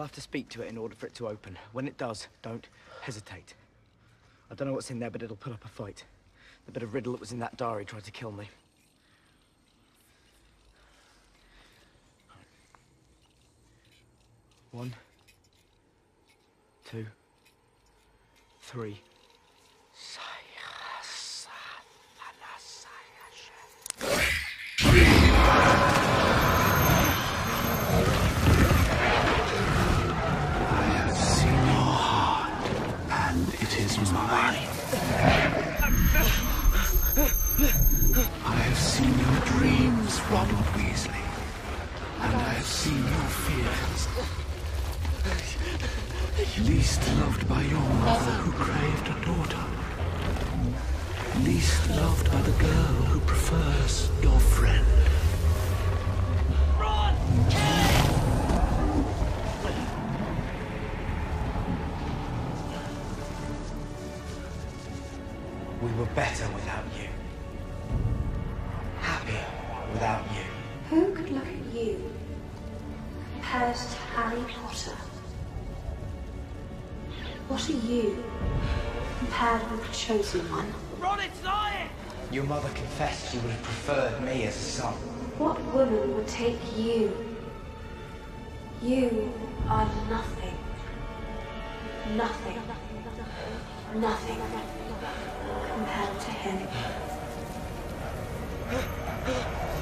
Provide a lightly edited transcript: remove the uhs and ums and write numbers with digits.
have to speak to it in order for it to open. When it does, don't hesitate. I don't know what's in there, but it'll put up a fight. The bit of riddle that was in that diary tried to kill me. One, two, three. I have seen your dreams, Ronald Weasley, and I have seen your fears. Least loved by your mother who craved a daughter. Least loved by the girl who prefers your friend. Ron! We were better without you. Happier without you. Who could look at you compared to Harry Potter? What are you compared with the chosen one? Ron, it's lying! Your mother confessed she would have preferred me as a son. What woman would take you? You are nothing. Nothing. Nothing compared to him.